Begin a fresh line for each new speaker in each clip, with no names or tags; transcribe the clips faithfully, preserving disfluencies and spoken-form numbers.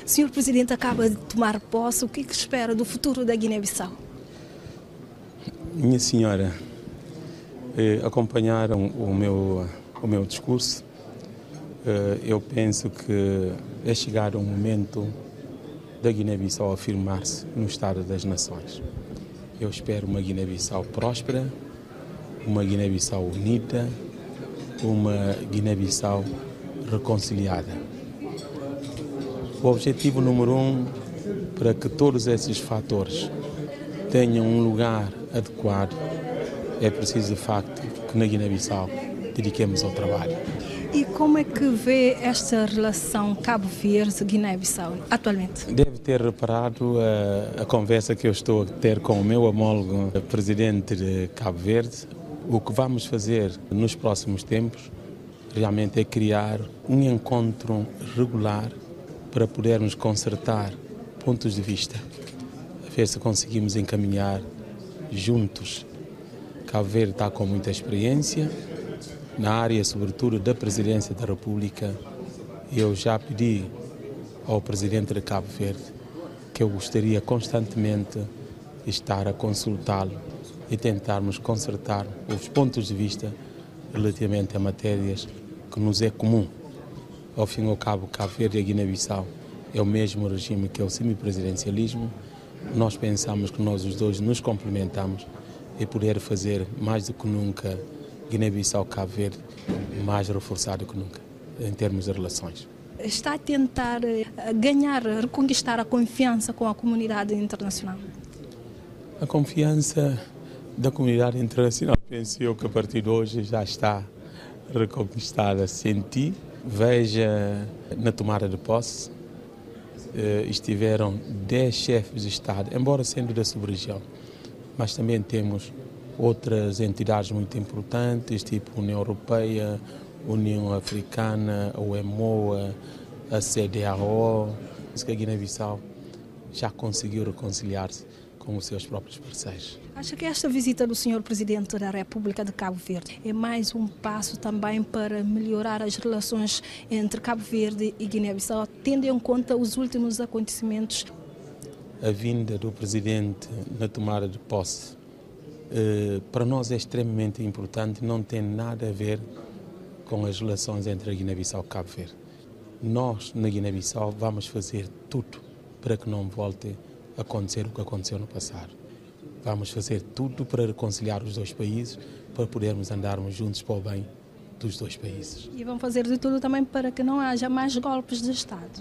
O senhor Presidente acaba de tomar posse. O que é que espera do futuro da Guiné-Bissau?
Minha senhora, eh, acompanharam o meu, o meu discurso. Eh, eu penso que é chegado o momento da Guiné-Bissau afirmar-se no Estado das Nações. Eu espero uma Guiné-Bissau próspera, uma Guiné-Bissau unida, uma Guiné-Bissau reconciliada. O objetivo número um, para que todos esses fatores tenham um lugar adequado, é preciso de facto que na Guiné-Bissau dediquemos ao trabalho.
E como é que vê esta relação Cabo Verde-Guiné-Bissau atualmente?
Deve ter reparado a, a conversa que eu estou a ter com o meu homólogo presidente de Cabo Verde. O que vamos fazer nos próximos tempos realmente é criar um encontro regular para podermos concertar pontos de vista, a ver se conseguimos encaminhar juntos. Cabo Verde está com muita experiência na área, sobretudo, da Presidência da República. Eu já pedi ao Presidente de Cabo Verde que eu gostaria constantemente de estar a consultá-lo e tentarmos concertar os pontos de vista relativamente a matérias que nos é comum. Ao fim e ao cabo, Cabo Verde e a Guiné-Bissau é o mesmo regime que é o semipresidencialismo. Nós pensamos que nós os dois nos complementamos e poder fazer mais do que nunca Guiné-Bissau, Cabo Verde, mais reforçado que nunca, em termos de relações.
Está a tentar ganhar, reconquistar a confiança com a comunidade internacional?
A confiança da comunidade internacional, penso eu que a partir de hoje já está reconquistada. Senti, veja, na tomada de posse, estiveram dez chefes de Estado, embora sendo da sub-região, mas também temos outras entidades muito importantes, tipo União Europeia, União Africana, a EMOA, a C D A O. A Guiné-Bissau já conseguiu reconciliar-se com os seus próprios parceiros.
Acha que esta visita do senhor Presidente da República de Cabo Verde é mais um passo também para melhorar as relações entre Cabo Verde e Guiné-Bissau, tendo em conta os últimos acontecimentos?
A vinda do Presidente na tomada de posse, eh, para nós é extremamente importante, não tem nada a ver com as relações entre a Guiné-Bissau e Cabo Verde. Nós, na Guiné-Bissau, vamos fazer tudo para que não volte a acontecer o que aconteceu no passado. Vamos fazer tudo para reconciliar os dois países, para podermos andarmos juntos para o bem dos dois países.
E vão fazer de tudo também para que não haja mais golpes de Estado?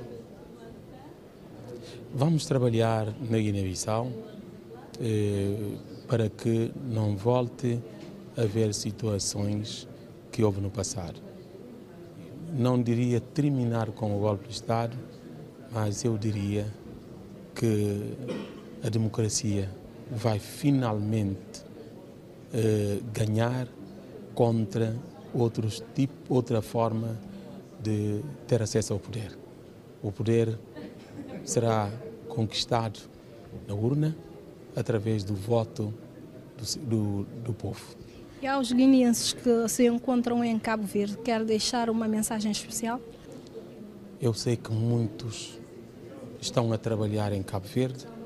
Vamos trabalhar na Guiné-Bissau eh, para que não volte a haver situações que houve no passado. Não diria terminar com o golpe de Estado, mas eu diria que a democracia vai finalmente eh, ganhar contra outros tipo, outra forma de ter acesso ao poder. O poder será conquistado na urna através do voto do, do, do povo.
E aos guineenses que se encontram em Cabo Verde, quer deixar uma mensagem especial?
Eu sei que muitos estão a trabalhar em Cabo Verde,